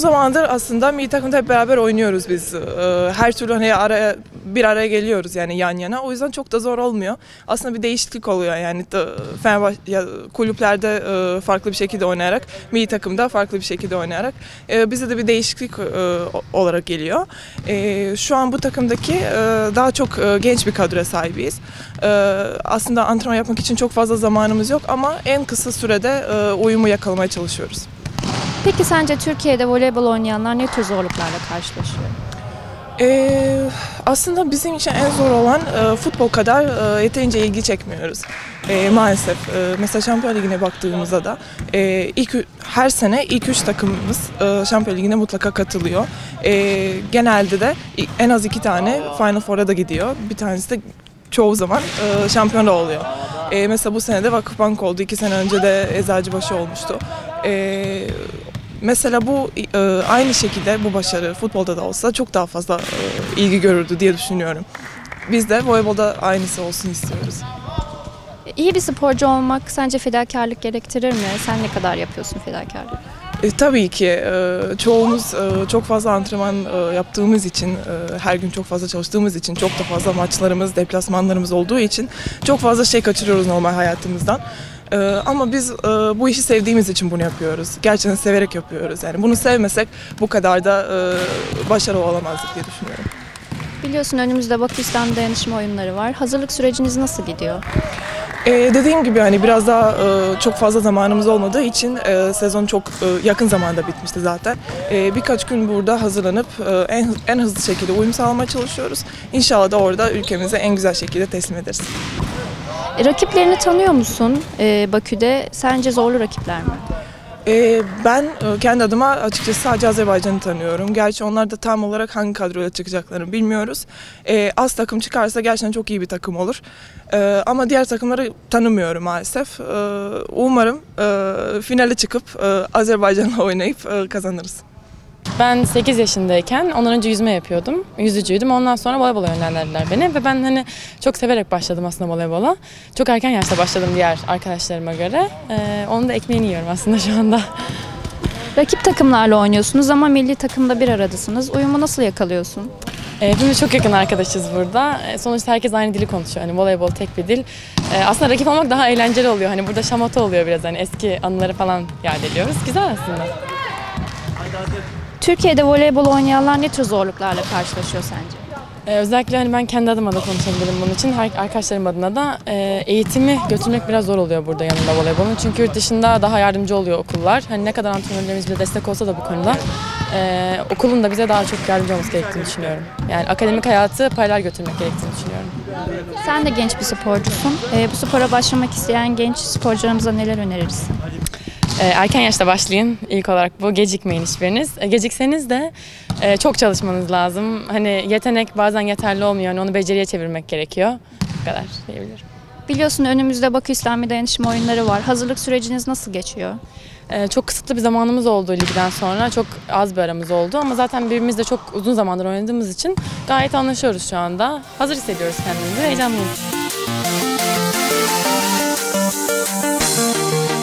zamandır aslında milli takımda hep beraber oynuyoruz biz. Her türlü hani bir araya geliyoruz yani yan yana. O yüzden çok da zor olmuyor. Aslında bir değişiklik oluyor yani Fenerbahçe kulüplerde farklı bir şekilde oynayarak, milli takımda farklı bir şekilde oynayarak bize de bir değişiklik olarak geliyor. Şu an bu takımdaki daha çok genç bir kadroya sahibiz. Aslında antrenman yapmak için çok fazla zamanımız yok ama en kısa sürede uyumu yakalamaya çalışıyoruz. Peki sence Türkiye'de voleybol oynayanlar ne tür zorluklarla karşılaşıyor? Aslında bizim için en zor olan futbol kadar yeterince ilgi çekmiyoruz. Maalesef. Mesela Şampiyon Ligi'ne baktığımızda da her sene ilk 3 takımımız Şampiyon Ligi'ne mutlaka katılıyor. Genelde de en az 2 tane Final Four'a da gidiyor. Bir tanesi de çoğu zaman şampiyon da oluyor. Mesela bu sene de Vakıfbank oldu. 2 sene önce de Eczacıbaşı olmuştu. Mesela bu aynı şekilde bu başarı futbolda da olsa çok daha fazla ilgi görürdü diye düşünüyorum. Biz de voleybolda aynısı olsun istiyoruz. İyi bir sporcu olmak sence fedakarlık gerektirir mi? Sen ne kadar yapıyorsun fedakarlık? Tabii ki çoğumuz çok fazla antrenman yaptığımız için, her gün çok fazla çalıştığımız için, çok da fazla maçlarımız, deplasmanlarımız olduğu için çok fazla şey kaçırıyoruz normal hayatımızdan. Ama biz bu işi sevdiğimiz için bunu yapıyoruz. Gerçekten severek yapıyoruz. Yani bunu sevmesek bu kadar da başarılı olamazdık diye düşünüyorum. Biliyorsun önümüzde Bakü İslam Dayanışma Oyunları var. Hazırlık süreciniz nasıl gidiyor? Dediğim gibi hani biraz daha çok fazla zamanımız olmadığı için sezon çok yakın zamanda bitmişti zaten. Birkaç gün burada hazırlanıp en hızlı şekilde uyum sağlamaya çalışıyoruz. İnşallah da orada ülkemize en güzel şekilde teslim ederiz. Rakiplerini tanıyor musun Bakü'de? Sence zorlu rakipler mi? Ben kendi adıma açıkçası sadece Azerbaycan'ı tanıyorum. Gerçi onlar da tam olarak hangi kadroyla çıkacaklarını bilmiyoruz. Az takım çıkarsa gerçekten çok iyi bir takım olur. Ama diğer takımları tanımıyorum maalesef. Umarım finale çıkıp Azerbaycan'la oynayıp kazanırız. Ben 8 yaşındayken ondan önce yüzme yapıyordum. Yüzücüydüm. Ondan sonra voleybola yönlendirdiler beni ve ben hani çok severek başladım aslında voleybola. Çok erken yaşta başladım diğer arkadaşlarıma göre. Onun da ekmeğini yiyorum aslında şu anda. Rakip takımlarla oynuyorsunuz ama milli takımda bir aradasınız. Uyumu nasıl yakalıyorsun? Hepimiz çok yakın arkadaşız burada. Sonuçta herkes aynı dili konuşuyor. Hani voleybol tek bir dil. Aslında rakip olmak daha eğlenceli oluyor. Hani burada şamata oluyor biraz. Hani eski anıları falan yad ediyoruz. Güzel aslında. Türkiye'de voleybol oynayanlar ne tür zorluklarla karşılaşıyor sence? Özellikle hani ben kendi adıma da konuşabilirim bunun için. Arkadaşlarım adına da eğitimi götürmek biraz zor oluyor burada yanında voleybolun. Çünkü yurt dışında daha yardımcı oluyor okullar. Hani ne kadar antrenörlerimiz bize destek olsa da bu konuda okulun da bize daha çok yardımcı olması gerektiğini düşünüyorum. Yani akademik hayatı paralel götürmek gerektiğini düşünüyorum. Sen de genç bir sporcusun. Bu spora başlamak isteyen genç sporcularımıza neler önerirsin? Erken yaşta başlayın. İlk olarak bu. Gecikmeyin hiçbiriniz. Gecikseniz de çok çalışmanız lazım. Hani yetenek bazen yeterli olmuyor. Yani onu beceriye çevirmek gerekiyor. Bu kadar diyebilirim. Biliyorsun önümüzde Bakü İslami Dayanışma Oyunları var. Hazırlık süreciniz nasıl geçiyor? Çok kısıtlı bir zamanımız oldu ligden sonra. Çok az bir aramız oldu ama zaten birbirimizle çok uzun zamandır oynadığımız için gayet anlaşıyoruz şu anda. Hazır hissediyoruz kendimizi. Heyecanlıyız.